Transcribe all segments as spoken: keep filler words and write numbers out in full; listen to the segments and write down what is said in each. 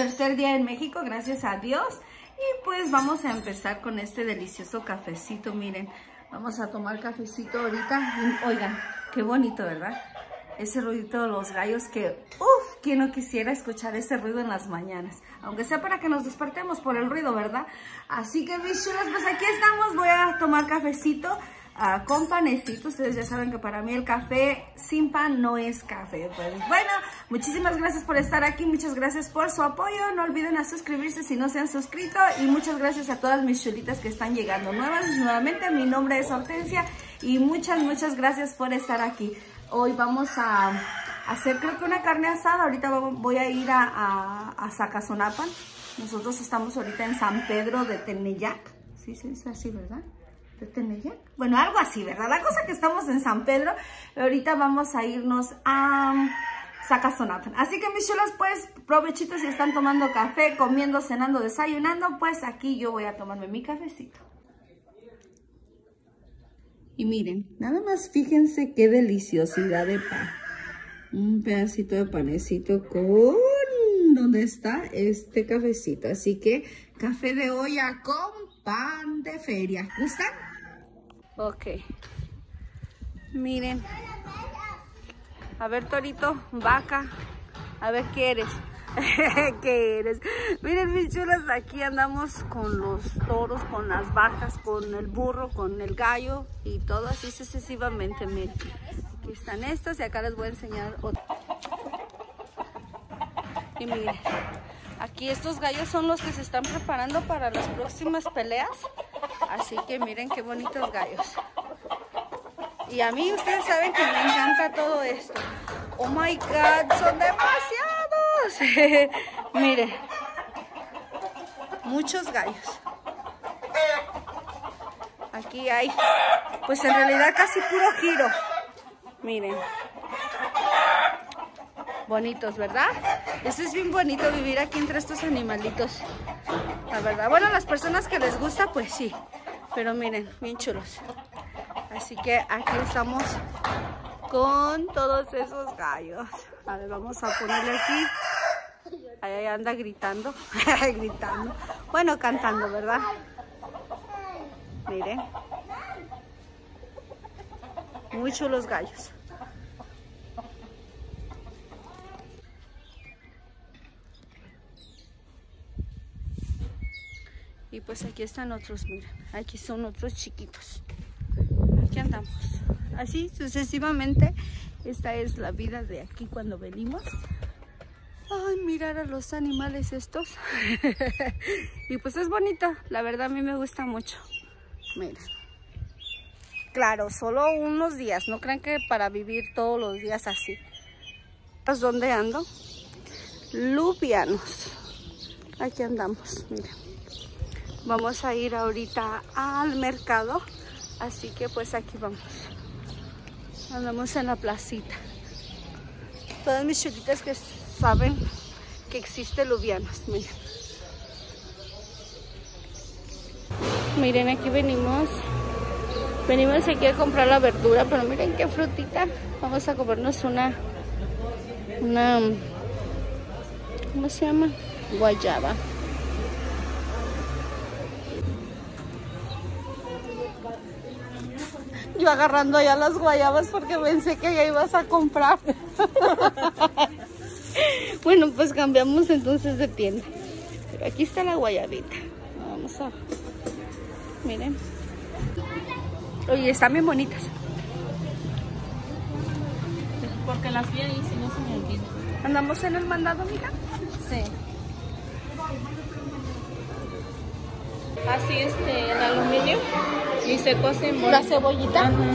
tercer día en México, gracias a Dios. Y pues vamos a empezar con este delicioso cafecito, miren. Vamos a tomar cafecito ahorita. Y, oigan, qué bonito, ¿verdad? Ese ruidito de los gallos que, uff, ¿quién no quisiera escuchar ese ruido en las mañanas? Aunque sea para que nos despertemos por el ruido, ¿verdad? Así que mis chulas, pues aquí estamos. Voy a tomar cafecito uh, con panecito. Ustedes ya saben que para mí el café sin pan no es café. Pues bueno, muchísimas gracias por estar aquí. Muchas gracias por su apoyo. No olviden a suscribirse si no se han suscrito. Y muchas gracias a todas mis chulitas que están llegando nuevas. Nuevamente, mi nombre es Hortensia. Y muchas, muchas gracias por estar aquí. Hoy vamos a hacer, creo que una carne asada. Ahorita voy a ir a, a, a Zacazonapan. Nosotros estamos ahorita en San Pedro de Teneyac. Sí, sí, es así, ¿verdad? ¿De Teneyac? Bueno, algo así, ¿verdad? La cosa que estamos en San Pedro. Ahorita vamos a irnos a Zacazonapan. Así que mis chulas, pues, provechitos si están tomando café, comiendo, cenando, desayunando. Pues aquí yo voy a tomarme mi cafecito. Y miren, nada más fíjense qué deliciosidad de pan. Un pedacito de panecito con... ¿Dónde está este cafecito? Así que café de olla con pan de feria. ¿Gustan? Ok. Miren. A ver, torito, vaca. A ver, ¿qué eres? ¿Qué eres? Miren, mis chulas, aquí andamos con los toros, con las vacas, con el burro, con el gallo y todo así sucesivamente. Miren, aquí están estos y acá les voy a enseñar otro. Y miren, aquí estos gallos son los que se están preparando para las próximas peleas. Así que miren qué bonitos gallos. Y a mí ustedes saben que me encanta todo esto. Oh my God, son demasiados. Miren, muchos gallos. Aquí hay, pues en realidad casi puro giro. Miren. Bonitos, ¿verdad? Eso es bien bonito, vivir aquí entre estos animalitos. La verdad, bueno, las personas que les gusta, pues sí. Pero miren, bien chulos. Así que aquí estamos con todos esos gallos. A ver, vamos a ponerle aquí. Ahí anda gritando. Gritando. Bueno, cantando, ¿verdad? Miren. Muy chulos gallos. Y pues aquí están otros, miren. Aquí son otros chiquitos. Aquí andamos. Así sucesivamente. Esta es la vida de aquí cuando venimos. Ay, mirar a los animales estos. Y pues es bonito. La verdad a mí me gusta mucho. Miren. Claro, solo unos días. No crean que para vivir todos los días así. ¿Dónde ando? Lubianos. Aquí andamos, miren. Vamos a ir ahorita al mercado. Así que pues aquí vamos. Andamos en la placita. Todas mis chulitas que saben que existe Lubianos. Miren. Miren, aquí venimos. Venimos aquí a comprar la verdura. Pero miren qué frutita. Vamos a comernos una... Una... ¿Cómo se llama? Guayaba. Yo agarrando ya las guayabas porque pensé que ya ibas a comprar. Bueno, pues cambiamos entonces de tienda. Pero aquí está la guayabita. Vamos a... Miren. Oye, están bien bonitas. Porque las vi ahí, si no se me olvida. ¿Andamos en el mandado, mija? Sí. Así este, en aluminio y se cose en ¿La cebollita? Ajá.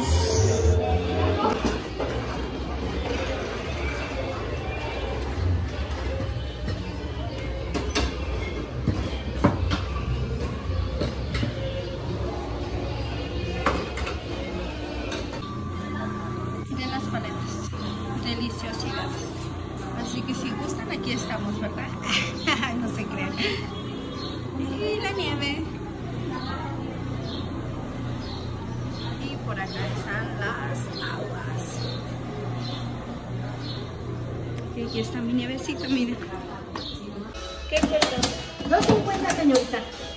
Miren las paletas, deliciosidades. Así que si gustan, aquí estamos, ¿verdad? No se crean. Y la nieve. Y por acá están las aguas. Y aquí está mi nievecita, miren. ¿Qué cuesta? dos cincuenta, señorita.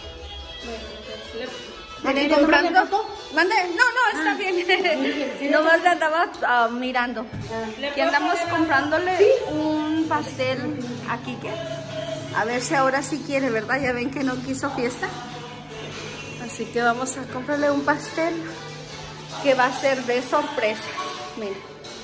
¿Vienen comprando? ¿Mande? No, no, está bien. Nomás le andaba uh, mirando. Que andamos comprándole ¿sí? un pastel a Kike. A ver si ahora sí quiere, ¿verdad? Ya ven que no quiso fiesta. Así que vamos a comprarle un pastel que va a ser de sorpresa. Mira.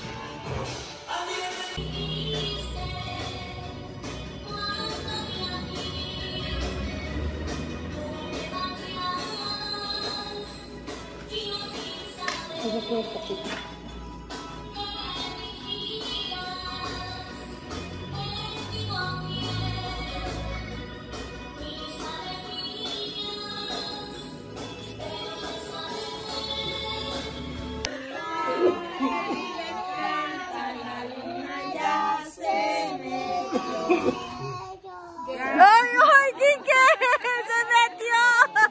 ¡Ay, ay, Kike! ¡Se metió!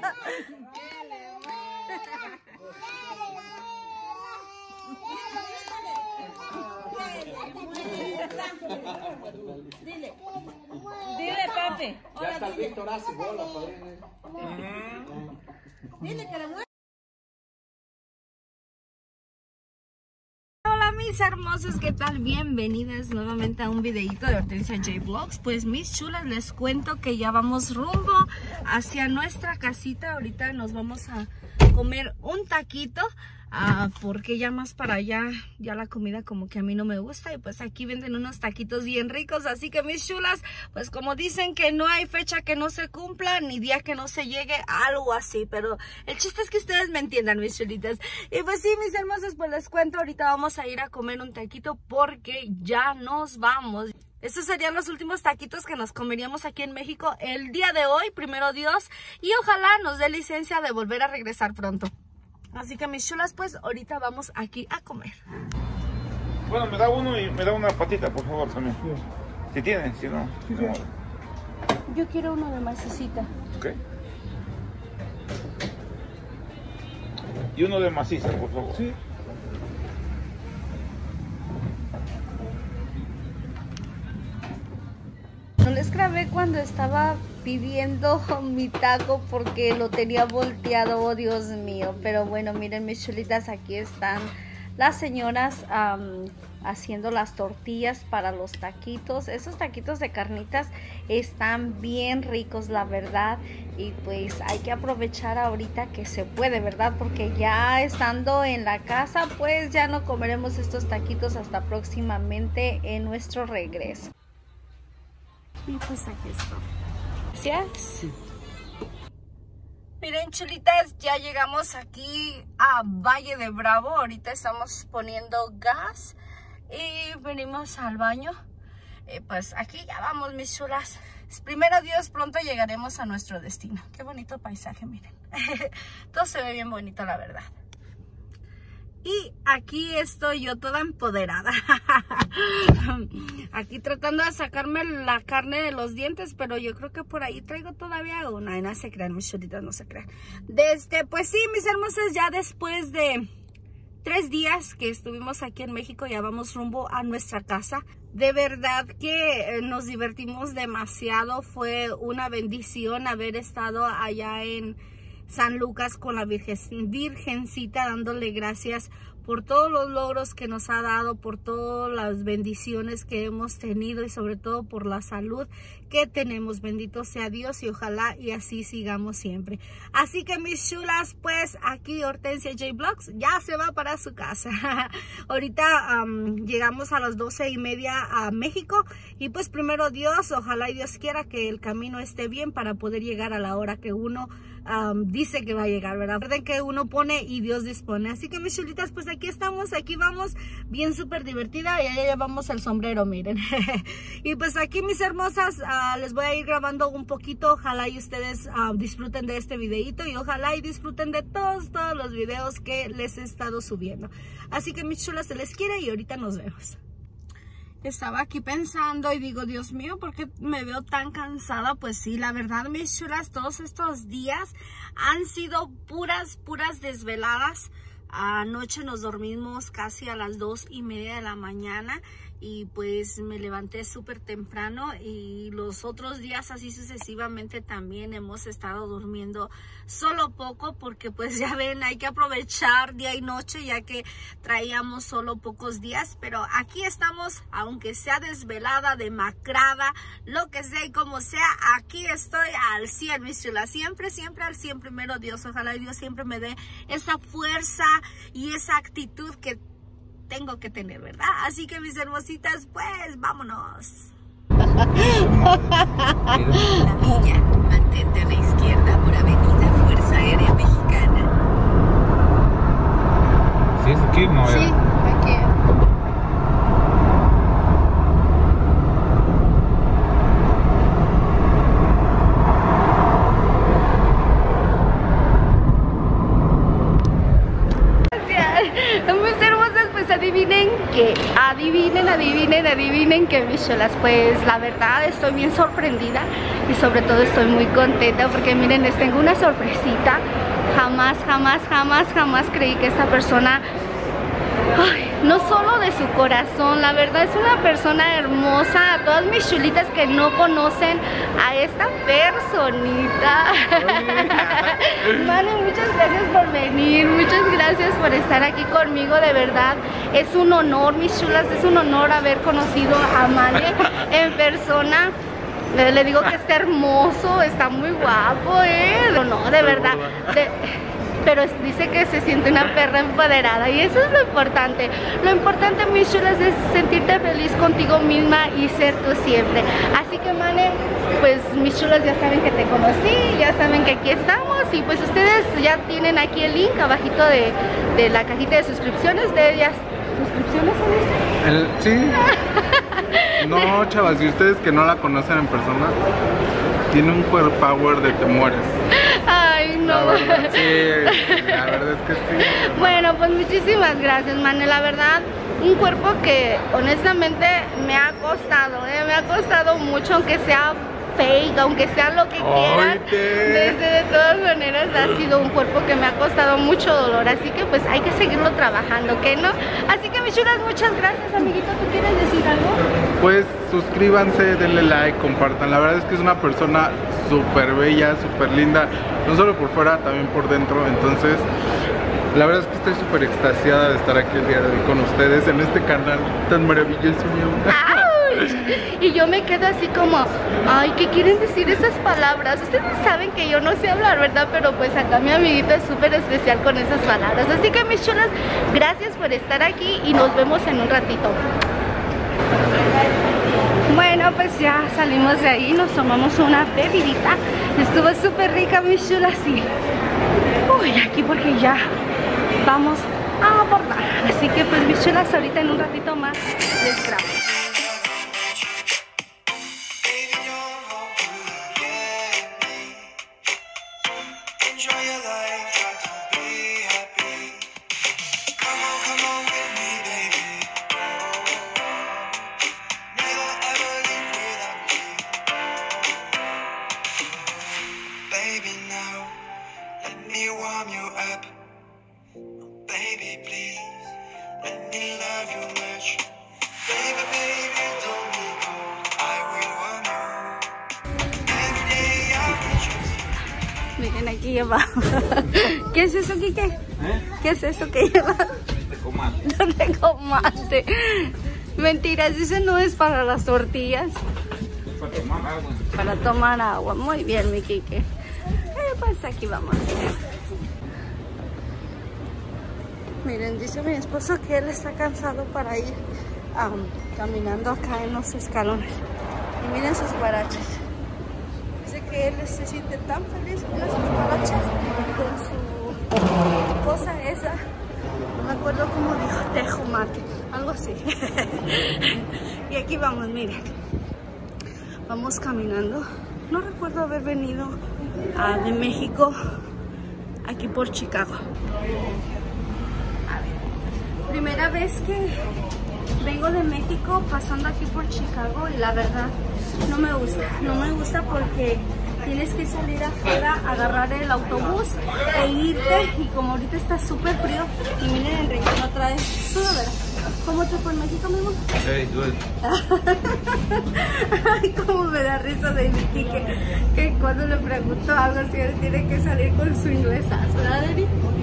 Dile. Dile, papi. Ya está el Víctor hace bola, padre. Dile que la mueve. Hola mis hermosos, ¿qué tal? Bienvenidas nuevamente a un videito de Hortensia J Vlogs. Pues mis chulas, les cuento que ya vamos rumbo hacia nuestra casita. Ahorita nos vamos a comer un taquito. Uh, porque ya más para allá ya la comida como que a mí no me gusta, y pues aquí venden unos taquitos bien ricos. Así que mis chulas, pues como dicen que no hay fecha que no se cumpla ni día que no se llegue, algo así, pero el chiste es que ustedes me entiendan, mis chulitas. Y pues sí, mis hermosos, pues les cuento, ahorita vamos a ir a comer un taquito porque ya nos vamos. Estos serían los últimos taquitos que nos comeríamos aquí en México el día de hoy, primero Dios, y ojalá nos dé licencia de volver a regresar pronto. Así que mis chulas, pues ahorita vamos aquí a comer. Bueno, me da uno y me da una patita, por favor, también. Sí. Si tienen, si no. Sí, no. Yo quiero uno de macicita. Ok. Y uno de maciza, por favor. Sí. No les grabé cuando estaba pidiendo mi taco porque lo tenía volteado, oh Dios mío. Pero bueno, miren mis chulitas, aquí están las señoras um, haciendo las tortillas para los taquitos. Esos taquitos de carnitas están bien ricos, la verdad. Y pues hay que aprovechar ahorita que se puede, ¿verdad? Porque ya estando en la casa, pues ya no comeremos estos taquitos hasta próximamente en nuestro regreso. Y pues aquí está. Gracias. Miren chulitas, ya llegamos aquí a Valle de Bravo. Ahorita estamos poniendo gas y venimos al baño. Y pues aquí ya vamos, mis chulas. Primero Dios, pronto llegaremos a nuestro destino. Qué bonito paisaje, miren. Todo se ve bien bonito, la verdad. Y aquí estoy yo toda empoderada. Aquí tratando de sacarme la carne de los dientes, pero yo creo que por ahí traigo todavía una. Y no se crean, mis chulitas, no se crean. Desde, pues sí, mis hermosas, ya después de tres días que estuvimos aquí en México, ya vamos rumbo a nuestra casa. De verdad que nos divertimos demasiado. Fue una bendición haber estado allá en San Lucas con la Virgen, Virgencita, dándole gracias por todos los logros que nos ha dado, por todas las bendiciones que hemos tenido y sobre todo por la salud que tenemos. Bendito sea Dios y ojalá y así sigamos siempre. Así que mis chulas, pues aquí Hortensia J Vlogs ya se va para su casa. Ahorita um, llegamos a las doce y media a México y pues primero Dios, ojalá y Dios quiera que el camino esté bien para poder llegar a la hora que uno um, dice que va a llegar, ¿verdad? Recuerden que uno pone y Dios dispone. Así que mis chulitas, pues aquí estamos, aquí vamos, bien súper divertida, y allá llevamos el sombrero, miren. Y pues aquí mis hermosas, uh, les voy a ir grabando un poquito, ojalá y ustedes uh, disfruten de este videito y ojalá y disfruten de todos, todos los videos que les he estado subiendo. Así que mis chulas, se les quiere y ahorita nos vemos. Estaba aquí pensando y digo, Dios mío, ¿por qué me veo tan cansada? Pues sí, la verdad, mis chulas, todos estos días han sido puras, puras desveladas. Anoche nos dormimos casi a las dos y media de la mañana. y pues me levanté súper temprano, y los otros días así sucesivamente también hemos estado durmiendo solo poco, porque pues ya ven, hay que aprovechar día y noche ya que traíamos solo pocos días, pero aquí estamos, aunque sea desvelada, demacrada, lo que sea y como sea, aquí estoy al cien, mis chulas, siempre, siempre al cien, primero Dios, ojalá Dios siempre me dé esa fuerza y esa actitud que tengo que tener, ¿verdad? Así que mis hermositas, pues vámonos. La Villa, mantente a la izquierda por Avenida Fuerza Aérea Mexicana. ¿Sí es aquí? No, sí, aquí. Mis hermosas, pues adivinen que, adivinen, adivinen, adivinen que, mis chulas, pues la verdad estoy bien sorprendida y sobre todo estoy muy contenta porque miren, les tengo una sorpresita. Jamás, jamás, jamás, jamás creí que esta persona, ay, no solo de su corazón, la verdad es una persona hermosa. A todas mis chulitas que no conocen a esta personita, Mane, muchas gracias por venir, muchas gracias por estar aquí conmigo, de verdad es un honor, mis chulas, es un honor haber conocido a Mane en persona. Le, le digo que está hermoso, está muy guapo, eh, no, no, de verdad, de, pero dice que se siente una perra empoderada y eso es lo importante. Lo importante, mis chulas, es sentirte feliz contigo misma y ser tú siempre. Así que, Mane, pues mis chulas ya saben que te conocí, ya saben que aquí estamos y pues ustedes ya tienen aquí el link abajito de, de la cajita de suscripciones de ellas. ¿Suscripciones son el, sí. No, chavas, si ustedes que no la conocen en persona, tiene un core power de te mueres. Ay, no. La verdad, sí, la verdad es que sí. Bueno, pues muchísimas gracias, Mane. La verdad, un cuerpo que honestamente me ha costado, ¿eh? Me ha costado mucho, aunque sea fake, aunque sea lo que quieran. Desde de todas maneras ha sido un cuerpo que me ha costado mucho dolor, así que pues hay que seguirlo trabajando, ¿qué no? Así que mis chulas, muchas gracias, amiguito. ¿Tú quieres decir algo? Pues suscríbanse, denle like, compartan. La verdad es que es una persona súper bella, súper linda, no solo por fuera, también por dentro. Entonces, la verdad es que estoy súper extasiada de estar aquí el día de hoy con ustedes en este canal tan maravilloso. Y yo me quedo así como, ay, ¿qué quieren decir esas palabras? Ustedes saben que yo no sé hablar, ¿verdad? Pero pues acá mi amiguita es súper especial con esas palabras. Así que, mis chulas, gracias por estar aquí y nos vemos en un ratito. Bueno, pues ya salimos de ahí, nos tomamos una bebidita. Estuvo súper rica, mis chulas, y uy, aquí porque ya vamos a abordar. Así que pues, mis chulas, ahorita en un ratito más les grabo. Miren, aquí lleva. ¿Qué es eso, Quique? ¿Eh? ¿Qué es eso que lleva? No tengo mate. Mentiras, ese no es para las tortillas. Para tomar agua. Para tomar agua. Muy bien, mi Quique. Eh, pues aquí vamos. Miren, dice mi esposo que él está cansado para ir um, caminando acá en los escalones. Y miren sus guaraches. Dice que él se siente tan feliz con sus guaraches, con su cosa esa. No me acuerdo cómo dijo, tejo mate, algo así. Y aquí vamos, miren. Vamos caminando. No recuerdo haber venido uh, de México aquí por Chicago. A ver, primera vez que vengo de México pasando aquí por Chicago y la verdad no me gusta. No me gusta porque tienes que salir afuera, agarrar el autobús e irte. Y como ahorita está súper frío y miren, Enrique otra vez sudadera. ¿Cómo te fue en México, mi amor? Very good. Ay, cómo me da risa de Vicky que, que cuando le pregunto algo así, él tiene que salir con su inglesazo, ¿verdad, Eri?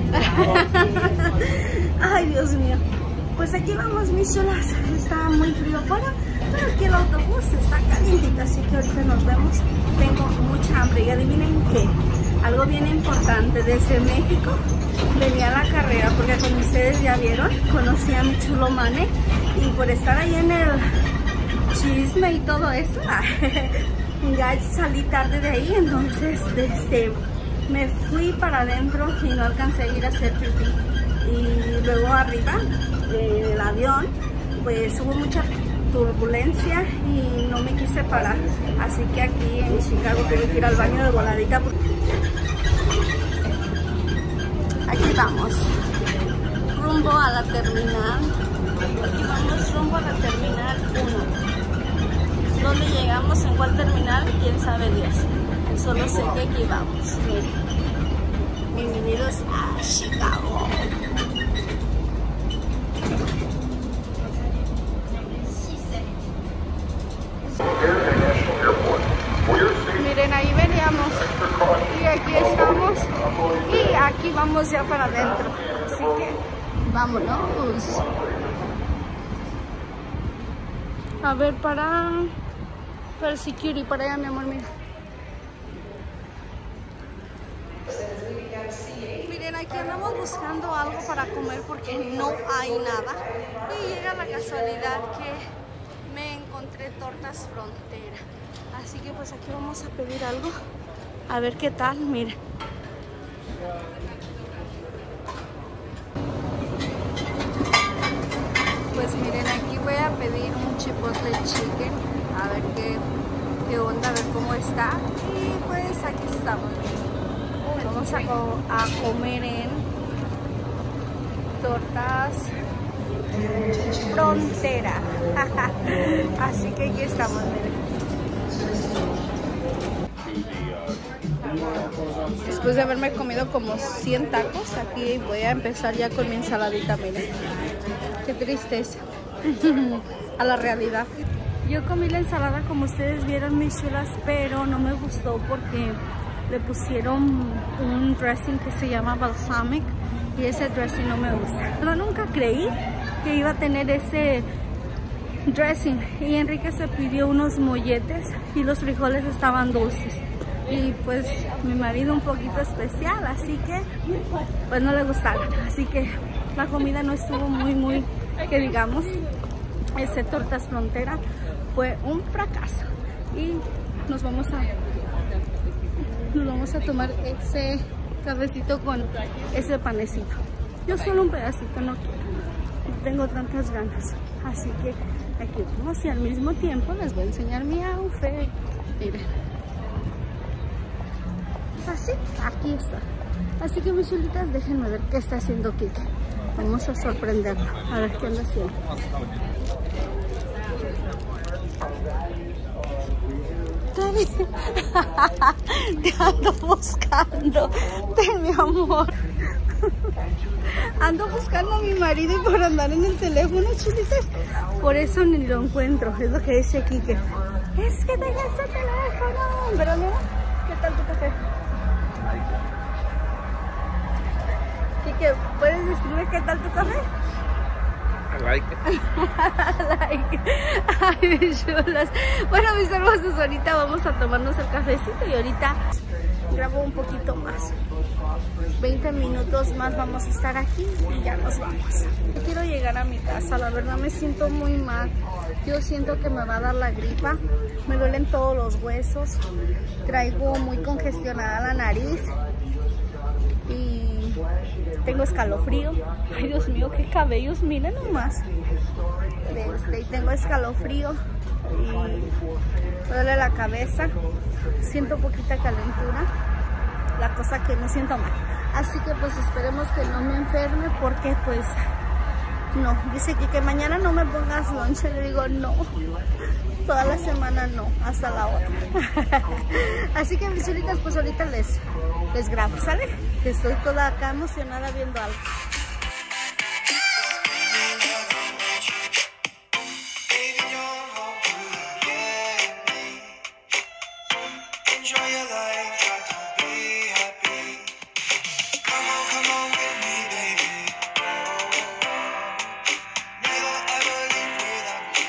Ay, Dios mío. Pues aquí vamos, mis chulas. Está muy frío afuera, pero aquí el autobús está calientito, así que ahorita nos vemos. Tengo mucha hambre y adivinen qué. Algo bien importante, desde México venía a la carrera porque como ustedes ya vieron, conocí a mi chulo Mane y por estar ahí en el chisme y todo eso, ya salí tarde de ahí, entonces desde, me fui para adentro y no alcancé a ir a hacer pipí. Y luego arriba del avión pues hubo mucha turbulencia y no me quise parar, así que aquí en Chicago tuve que ir al baño de voladita. Aquí vamos rumbo a la terminal, aquí vamos rumbo a la terminal uno. ¿Dónde llegamos? ¿En cuál terminal? Quién sabe Dios, solo sé que aquí vamos. Miren, bienvenidos a Chicago. Miren, ahí veníamos y aquí estamos y aquí vamos ya para adentro, así que vámonos. A ver, para, para el security, para allá, mi amor, mira. Miren, aquí andamos buscando algo para comer porque no hay nada y llega la casualidad que me encontré tortas Frontera. Así que pues aquí vamos a pedir algo. A ver qué tal, miren. Pues miren, aquí voy a pedir un chipotle chicken. A ver qué, qué onda, a ver cómo está. Y pues aquí estamos. Vamos a, co a comer en tortas Frontera. Así que aquí estamos, miren. Después de haberme comido como cien tacos, aquí voy a empezar ya con mi ensaladita, miren. Qué tristeza. A la realidad. Yo comí la ensalada como ustedes vieron, mis chulas, pero no me gustó porque le pusieron un dressing que se llama balsamic y ese dressing no me gusta. Pero nunca creí que iba a tener ese dressing y Enrique se pidió unos molletes y los frijoles estaban dulces y pues mi marido un poquito especial, así que pues no le gustaron, así que la comida no estuvo muy muy que digamos. Ese tortas Frontera fue un fracaso y nos vamos a nos vamos a tomar ese cafecito con ese panecito. Yo solo un pedacito no quiero, no tengo tantas ganas, así que aquí vamos y al mismo tiempo les voy a enseñar mi outfit. Miren, así, aquí está. Así que mis chulitas, déjenme ver qué está haciendo Kike. Vamos a sorprenderlo, a ver qué anda haciendo. Te ando buscando, te, mi amor. Ando buscando a mi marido y por andar en el teléfono, chulitas, por eso ni lo encuentro. Es lo que dice Kike. Es que tenga ese teléfono. Pero mira, ¿qué tal tu café? Kike, ¿puedes decirme qué tal tu café? I like it. Like. Ay, mis chulas. Bueno, mis hermosos, ahorita vamos a tomarnos el cafecito y ahorita grabo un poquito más. veinte minutos más vamos a estar aquí y ya nos vamos. Yo quiero llegar a mi casa, la verdad me siento muy mal. Yo siento que me va a dar la gripa. Me duelen todos los huesos. Traigo muy congestionada la nariz. Y tengo escalofrío. Ay, Dios mío, qué cabellos, miren nomás. Este, y tengo escalofrío y me duele la cabeza. Siento poquita calentura. La cosa que me siento mal. Así que pues esperemos que no me enferme porque pues no. Dice que, que mañana no me pongas lonche. Le digo no. Toda la semana no, hasta la otra. Así que mis chulitas, pues ahorita les, les grabo, ¿sale? Estoy toda acá emocionada viendo algo. enjoy your life, try to be happy. Come on, come on with me, baby. Never ever leave without me.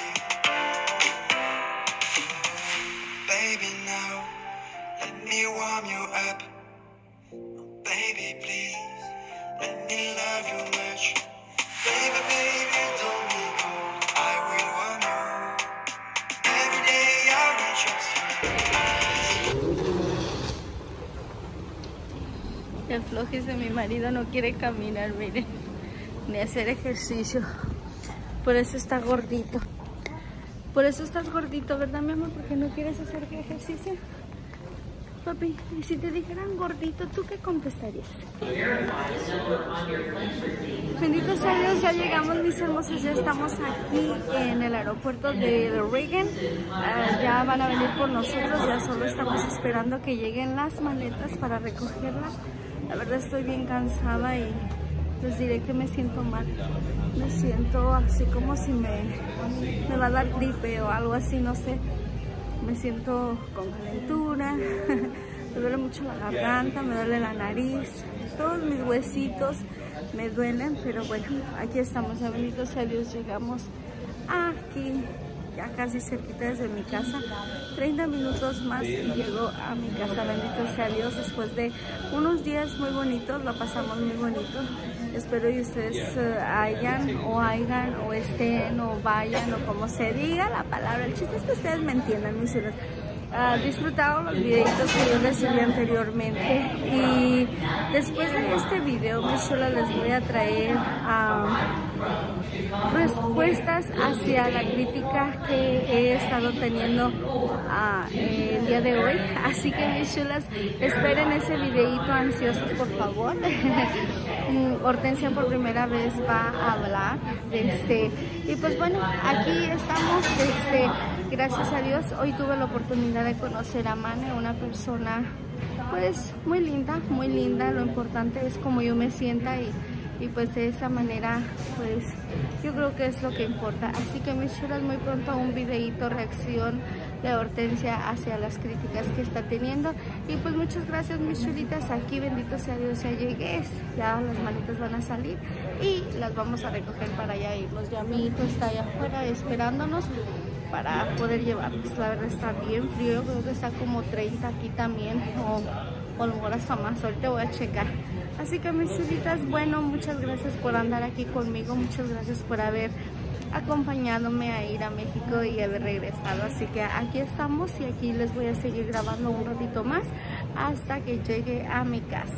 Baby, now let me warm you up. Baby, please let me love you much. Baby, baby, don't be cold. I will warm you. Every day I reach your El flojis de mi marido no quiere caminar, miren, ni hacer ejercicio. Por eso está gordito. Por eso estás gordito, ¿verdad, mi amor? Porque no quieres hacer ejercicio. Papi, y si te dijeran gordito, ¿tú qué contestarías? Bendito sea Dios, ya llegamos, mis hermosos, ya estamos aquí en el aeropuerto de Reagan. Uh, ya van a venir por nosotros, ya solo estamos esperando que lleguen las maletas para recogerlas. La verdad estoy bien cansada y les diré que me siento mal. Me siento así como si me, me va a dar gripe o algo así, no sé. Me siento con calentura, me duele mucho la garganta, me duele la nariz, todos mis huesitos me duelen, pero bueno, aquí estamos, ya bendito sea Dios, llegamos aquí, ya casi cerquita desde mi casa, treinta minutos más y llego a mi casa, bendito sea Dios, después de unos días muy bonitos, la pasamos muy bonito. Espero que ustedes uh, hayan o hayan o estén o vayan o como se diga la palabra. El chiste es que ustedes me entiendan, mis hijos. Uh, disfrutado los videitos que yo les subí anteriormente. Y después de este video, mis chulas, les voy a traer uh, respuestas hacia la crítica que he estado teniendo uh, el día de hoy. Así que, mis chulas, esperen ese videito ansiosos, por favor. Hortensia por primera vez va a hablar, este, y pues bueno, aquí estamos, este, gracias a Dios, hoy tuve la oportunidad de conocer a Mane, una persona pues muy linda, muy linda, lo importante es cómo yo me sienta y, y pues de esa manera pues yo creo que es lo que importa. Así que, mis chulas, muy pronto un videito reacción de Hortensia hacia las críticas que está teniendo. Y pues muchas gracias, mis chulitas, aquí bendito sea Dios, ya llegué, ya las maletas van a salir y las vamos a recoger para allá irnos. Ya mi hijo está allá afuera esperándonos para poder llevarlos. La verdad está bien frío, creo que está como treinta aquí también, o, o a lo mejor hasta más, ahorita voy a checar. Así que, mis chulitas, bueno, muchas gracias por andar aquí conmigo, muchas gracias por haber acompañándome a ir a México y haber regresado. Así que aquí estamos y aquí les voy a seguir grabando un ratito más hasta que llegue a mi casa.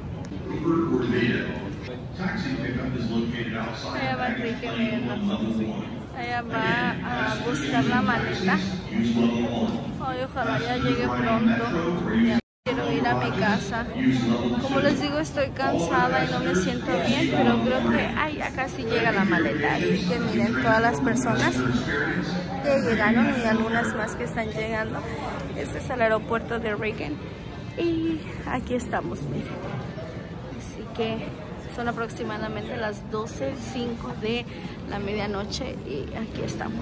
Allá va Enrique, miren, allá va a buscar la maleta. Ay, ojalá ya llegue pronto. Ya quiero ir a mi casa. Como les digo, estoy cansada y no me siento bien, pero creo que ay, ya casi llega la maleta. Así que miren todas las personas que llegaron y algunas más que están llegando. Este es el aeropuerto de Reagan y aquí estamos, miren. Así que son aproximadamente las doce cinco de la medianoche y aquí estamos.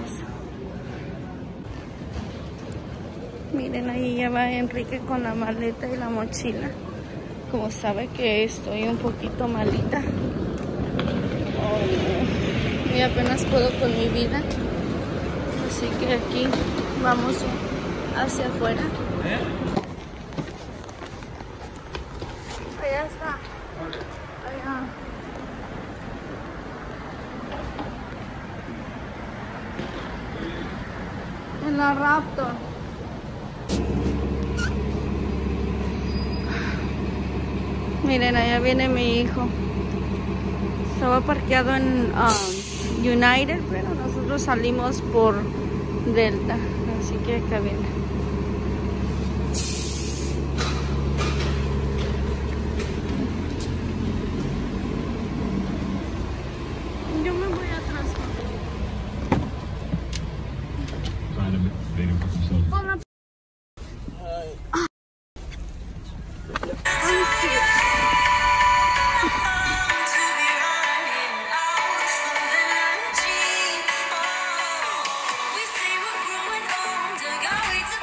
Miren, ahí ya va Enrique con la maleta y la mochila. Como sabe que estoy un poquito malita. Oh, y apenas puedo con mi vida. Así que aquí vamos hacia afuera. Allá está. Allá. En la Raptor. Miren, allá viene mi hijo. Estaba parqueado en um, United, pero nosotros salimos por Delta. Así que acá viene. Yo me voy atrás. Hola. We say we're growing older, got way too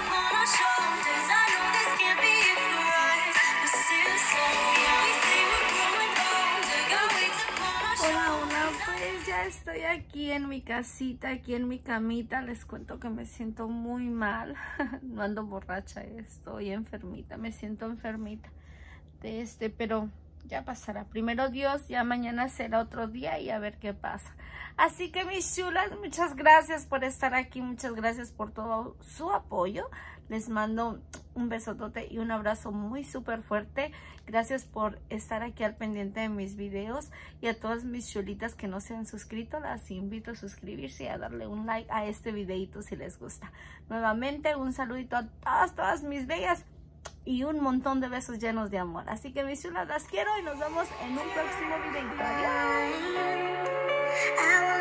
estoy aquí en mi casita, aquí en mi camita. Les cuento que me siento muy mal. No ando borracha, estoy enfermita, me siento enfermita de este, pero ya pasará. Primero Dios, ya mañana será otro día y a ver qué pasa. Así que mis chulas, muchas gracias por estar aquí, muchas gracias por todo su apoyo. Les mando un besotote y un abrazo muy súper fuerte. Gracias por estar aquí al pendiente de mis videos. Y a todas mis chulitas que no se han suscrito, las invito a suscribirse y a darle un like a este videito si les gusta. Nuevamente un saludito a todas, todas mis bellas. Y un montón de besos llenos de amor. Así que mis chulas, las quiero y nos vemos en un próximo videito. Adiós.